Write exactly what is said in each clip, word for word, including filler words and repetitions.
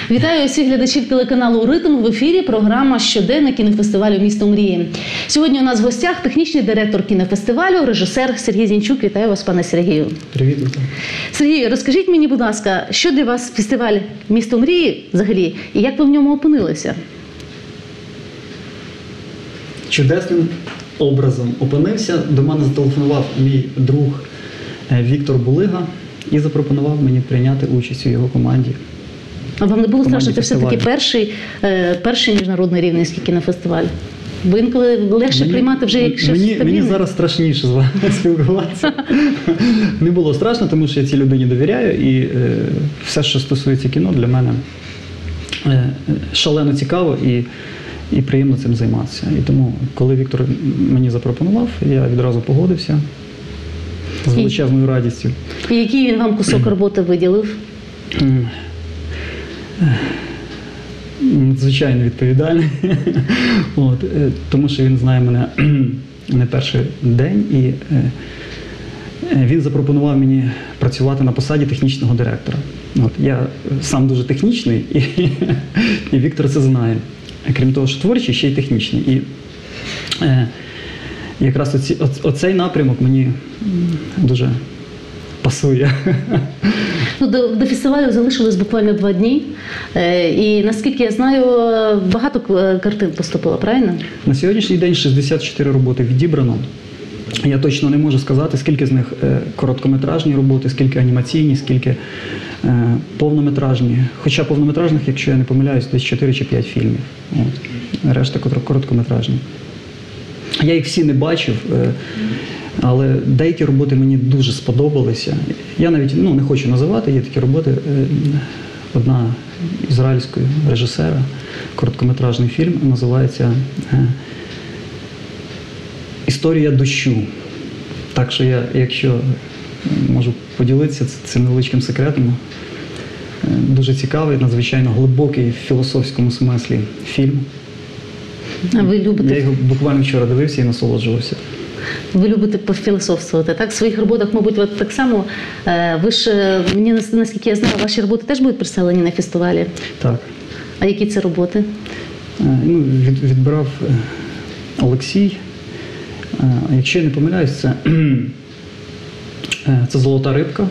Вітаю усіх глядачів телеканалу «Ритм». В ефірі програма «Щоденник кінофестивалю Місто мрії». Сьогодні у нас в гостях технічний директор кінофестивалю, режисер Сергій Зінчук. Вітаю вас, пане Сергію. Привіт. Сергію, розкажіть мені, будь ласка, що для вас фестиваль «Місто мрії» взагалі і як ви в ньому опинилися? Чудесним образом опинився. До мене зателефонував мій друг Віктор Булига і запропонував мені прийняти участь у його команді. А вам не було страшно? Це фестивалю. все-таки перший, перший міжнародний рівненський кінофестиваль. Бо інколи легше мені, приймати вже як щось мені, стабільне. мені зараз страшніше з вами спілкуватися. Не було страшно, тому що я цій людині довіряю. І е, все, що стосується кіно, для мене е, шалено цікаво і, і приємно цим займатися. І тому, коли Віктор мені запропонував, я відразу погодився з величезною радістю. І який він вам кусок роботи виділив? Надзвичайно відповідальний, От, тому що він знає мене не перший день, і він запропонував мені працювати на посаді технічного директора. От, я сам дуже технічний, і, і Віктор це знає. Крім того, що творчий, ще й технічний. І е, якраз оці, о, оцей напрямок мені дуже пасує. Ну, до, до фестивалю залишилось буквально два дні. Е, і, наскільки я знаю, багато картин поступило, правильно? На сьогоднішній день шістдесят чотири роботи відібрано. Я точно не можу сказати, скільки з них е, короткометражні роботи, скільки анімаційні, скільки е, повнометражні. Хоча повнометражних, якщо я не помиляюсь, десь чотири чи п'ять фільмів. От. Решта короткометражні. Я їх всі не бачив. Е, Але деякі роботи мені дуже сподобалися. Я навіть ну, не хочу називати, є такі роботи. Одна ізраїльського режисера, короткометражний фільм, називається «Історія дощу». Так що я, якщо можу поділитися цим невеличким секретом, дуже цікавий, надзвичайно глибокий в філософському смислі фільм. А ви любите? Я його буквально вчора дивився і насолоджувався. Ви любите пофілософствувати, так? В своїх роботах, мабуть, ви так само. Ви ж, мені, наскільки я знаю, ваші роботи теж будуть представлені на фестивалі? Так. А які це роботи? Ну, від, відбирав Олексій. Якщо я не помиляюсь, це, це «Золота рибка»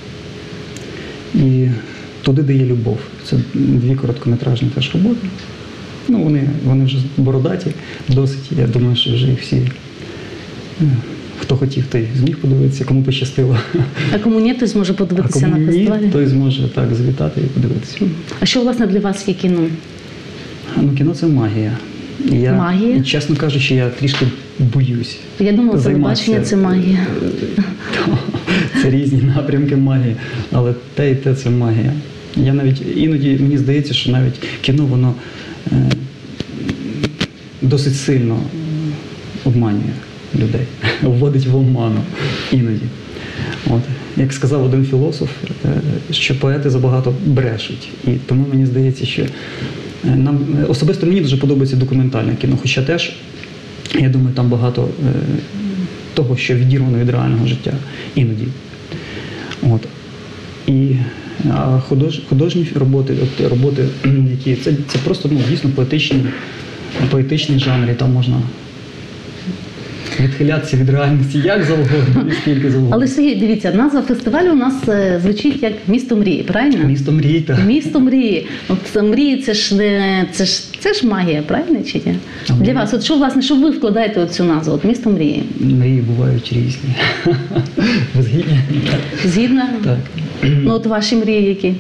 і «Туди, де є любов». Це дві короткометражні теж роботи. Ну, вони, вони вже бородаті досить. Я думаю, що вже їх всі... Хто хотів, той зміг подивитися, кому пощастило. А кому ні, той зможе подивитися на фестивалі? А кому ні, той зможе так завітати і подивитися. А що, власне, для вас є кіно? Ну, кіно – це магія. Я, магія? Чесно кажучи, я трішки боюсь. Я думала, телебачення – це магія. Це різні напрямки магії, але те і те – це магія. Я навіть, іноді мені здається, що навіть кіно, воно е, досить сильно обманює людей, вводить в оману іноді. От. Як сказав один філософ, що поети забагато брешуть. І тому мені здається, що нам, особисто мені дуже подобається документальне кіно, хоча теж, я думаю, там багато е, того, що відірвано від реального життя іноді. От. І а худож, художні роботи, от, роботи, які це, це просто ну, дійсно поетичні, поетичний жанр, і там можна відхилятися від реальності як завгодно, і скільки завгодно. Але, Сергій, дивіться, назва фестивалю у нас звучить як «Місто мрії», правильно? Місто мрії, так. Місто мрії. От мрії – це ж не це ж це ж магія, правильно чи ні? А Для мрії? вас, от що власне, що ви вкладаєте у цю назву? От «Місто мрії»? Мрії бувають різні. Ви згідні? Згідно? Так. Ну от ваші мрії які?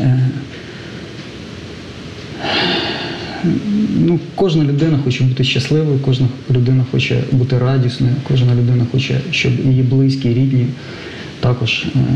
Ну, кожна людина хоче бути щасливою, кожна людина хоче бути радісною, кожна людина хоче, щоб її близькі, рідні також е,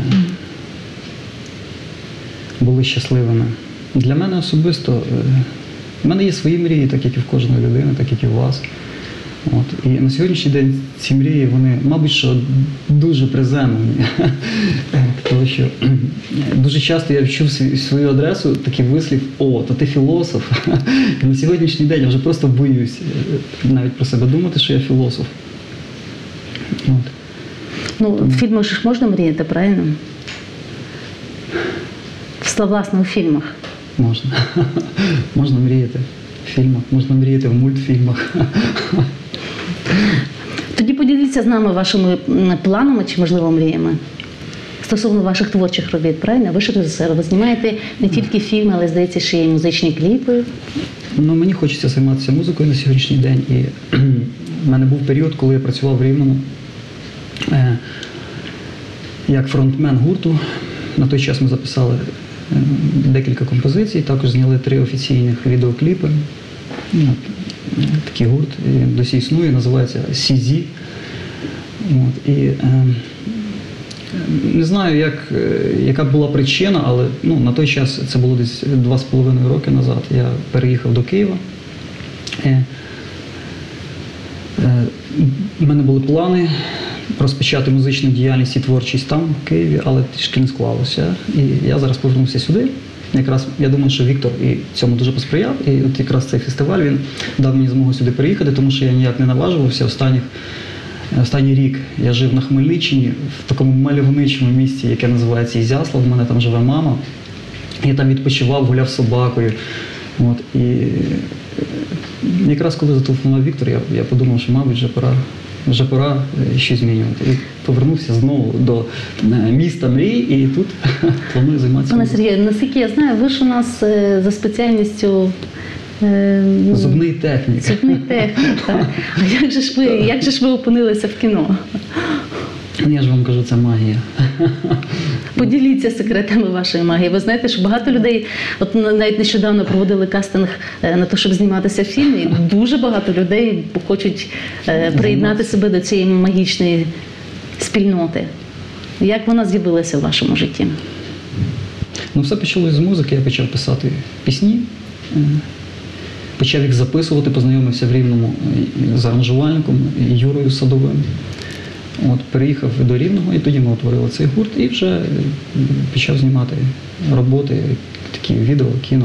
були щасливими. Для мене особисто, е, в мене є свої мрії, так як і в кожної людини, так як і в вас. От. І на сьогоднішній день ці мрії, вони, мабуть, що дуже приземлені. Тому що дуже часто я чув свою адресу такий вислів: «О, то ти філософ». І на сьогоднішній день я вже просто боюсь навіть про себе думати, що я філософ. От. Ну, в фільмах ж можна мріяти, правильно? Власне, у фільмах. Можна. Можна мріяти в фільмах, можна мріяти в мультфільмах. Тоді поділіться з нами вашими м, планами чи, можливо, мріями стосовно ваших творчих робіт, правильно? Ви ж режисер, ви знімаєте не тільки фільми, але, здається, ще й музичні кліпи. Ну, мені хочеться займатися музикою на сьогоднішній день. І в мене був період, коли я працював в Рівному е, як фронтмен гурту. На той час ми записали е, декілька композицій, також зняли три офіційних відеокліпи. Ну, от, е, такий гурт, він досі існує, називається Сі Зі. От, і, е, не знаю, як, е, яка була причина, але ну, на той час, це було десь два з половиною роки назад, я переїхав до Києва. Е, е, У мене були плани розпочати музичну діяльність і творчість там, в Києві, але трішки не склалося. І я зараз повернувся сюди. Якраз я думаю, що Віктор і цьому дуже посприяв. І от якраз цей фестиваль він дав мені змогу сюди приїхати, тому що я ніяк не наважувався. Останніх, останній рік я жив на Хмельниччині, в такому мальовничому місті, яке називається Ізяслав. У мене там живе мама. Я там відпочивав, гуляв з собакою. От, і якраз коли зателефонував Віктор, я, я подумав, що, мабуть, вже пора, вже пора щось змінювати. І повернувся знову до міста мрій, і тут планую займатися. Пане Сергію, наскільки я знаю, ви ж у нас е, за спеціальністю е, зубний технік. Зубний технік, так. А як же ж ви, як же ж ви опинилися в кіно? Я ж вам кажу, це магія. Поділіться секретами вашої магії. Ви знаєте, що багато людей, от навіть нещодавно проводили кастинг на те, щоб зніматися в фільмі, і дуже багато людей хочуть е, приєднати себе до цієї магічної спільноти. Як вона з'явилася в вашому житті? Ну, все почалося з музики, я почав писати пісні, почав їх записувати, познайомився в Рівному з аранжувальником Юрою Садовим. От, переїхав до Рівного, і тоді ми утворили цей гурт, і вже почав знімати роботи, такі відео, кіно.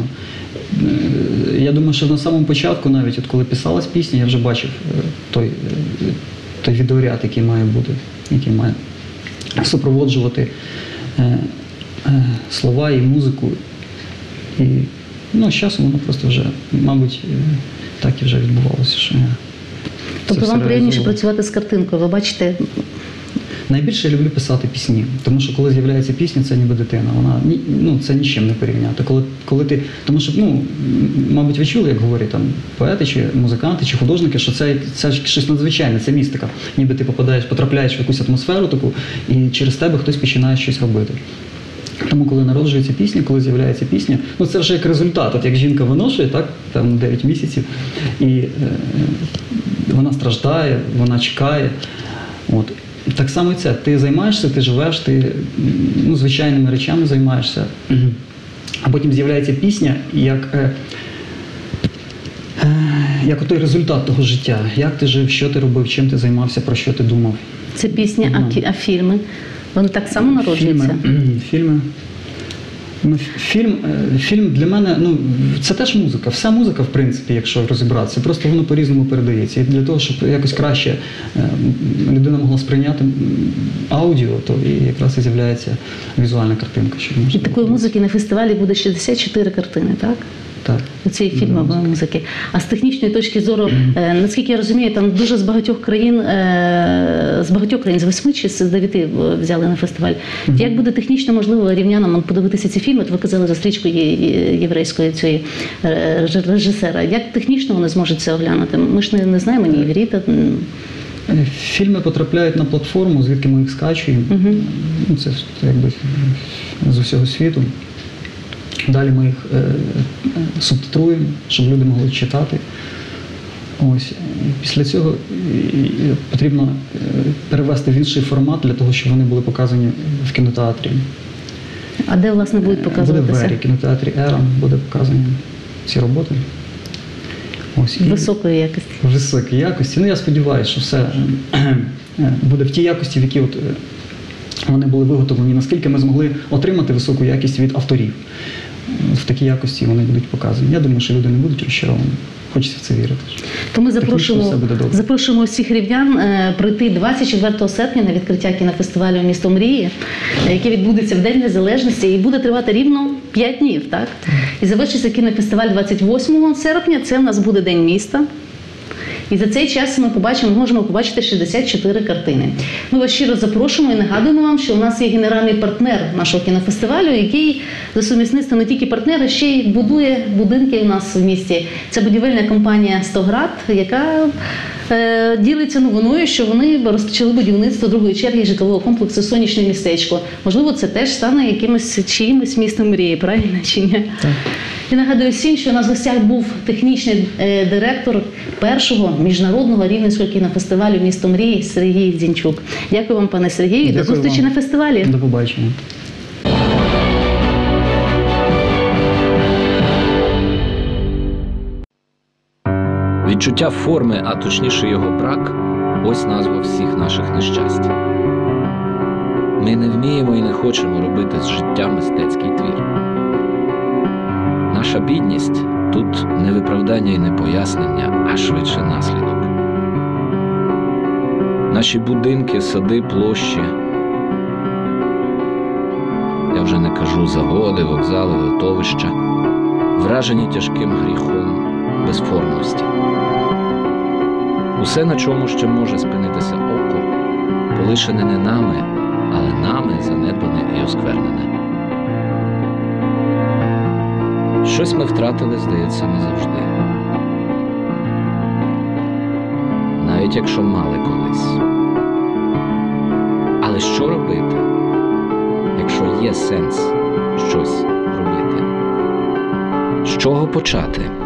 Я думаю, що на самому початку, навіть от коли писалась пісня, я вже бачив той, той відеоряд, який має бути, який має супроводжувати е, е, слова і музику. І ну, з часом воно просто вже, мабуть, так і вже відбувалося. Що я тобто вам приємніше працювати з картинкою, ви бачите? Найбільше я люблю писати пісні, тому що коли з'являється пісня, це ніби дитина. Вона, ну, це нічим не порівняти. Коли, коли ти, тому що, ну, мабуть, ви чули, як говорять там поети, чи музиканти, чи художники, що це, це щось надзвичайне, це містика. Ніби ти попадаєш, потрапляєш в якусь атмосферу таку, і через тебе хтось починає щось робити. Тому, коли народжується пісня, коли з'являється пісня, ну це вже як результат, от як жінка виношує, так, там дев'ять місяців, і е, вона страждає, вона чекає. От. Так само і це. Ти займаєшся, ти живеш, ти ну, звичайними речами займаєшся. А потім з'являється пісня, як, е, е, як той результат того життя. Як ти жив, що ти робив, чим ти займався, про що ти думав. Це пісня, а, кі, а фільми? Вони так само народжуються? Фільми. Фільми. Ну, фільм, фільм для мене, ну, це теж музика. Вся музика, в принципі, якщо розібратися, просто воно по-різному передається. І для того, щоб якось краще людина могла сприйняти аудіо, то і якраз і з'являється візуальна картинка. Що і такої музики на фестивалі буде шістдесят чотири картини, так? Так. У цієї фільмової mm-hmm. музики. А з технічної точки зору, mm-hmm. е, наскільки я розумію, там дуже з багатьох країн, е, з багатьох країн, з восьми чи з дев'яти взяли на фестиваль. Mm-hmm. Як буде технічно можливо рівнянам подивитися ці фільми? От ви казали за стрічку єврейської цієї режисера. Як технічно вони зможуть це оглянути? Ми ж не, не знаємо ні євріта. Фільми потрапляють на платформу, звідки ми їх скачуємо. Mm-hmm. Ну, це, це якби з усього світу. Далі ми їх е, субтитруємо, щоб люди могли читати. Ось. Після цього потрібно перевести в інший формат для того, щоб вони були показані в кінотеатрі. А де, власне, будуть показуватися? Буде в Ері, кінотеатрі Ера, буде показані ці роботи. Ось. Високої якості. Високої якості. Ну, я сподіваюся, що все буде в тій якості, в якій от вони були виготовлені, наскільки ми змогли отримати високу якість від авторів. В такій якості вони будуть показані. Я думаю, що люди не будуть розчаровані. хочеться в це вірити. То ми Технічно запрошуємо, все буде добре. запрошуємо всіх рівнян е, прийти двадцять четвертого серпня на відкриття кінофестивалю «Місто мрії», е, який відбудеться в День Незалежності і буде тривати рівно п'ять днів. Так? І завершиться кінофестиваль двадцять восьмого серпня, це в нас буде День міста. І за цей час ми побачимо, ми можемо побачити шістдесят чотири картини. Ми вас щиро запрошуємо і нагадуємо вам, що у нас є генеральний партнер нашого кінофестивалю, який за сумісництвом не тільки партнер, а ще й будує будинки у нас в місті. Це будівельна компанія «Стоград», яка е, ділиться новиною, що вони розпочали будівництво другої черги житлового комплексу «Сонячне містечко». Можливо, це теж стане якимось чиїмось містом мрії, правильно чи ні? Так. І нагадую всім, що у нас в гостях був технічний е, директор першого міжнародного рівненського кінофестивалю «Місто мрії» Сергій Дзінчук. Дякую вам, пане Сергію, і до Дякую зустрічі вам. на фестивалі. До побачення. Відчуття форми, а точніше його брак – ось назва всіх наших нещасть. Ми не вміємо і не хочемо робити з життя мистецький твір. Наша бідність – тут не виправдання і не пояснення, а швидше наслідок. Наші будинки, сади, площі – я вже не кажу заводи, вокзали, литовища – вражені тяжким гріхом безформності. Усе, на чому ще може спинитися око, полишене не нами, але нами занедбане і осквернене. Щось ми втратили, здається, назавжди. Навіть якщо мали колись. Але що робити, якщо є сенс щось робити? З чого почати?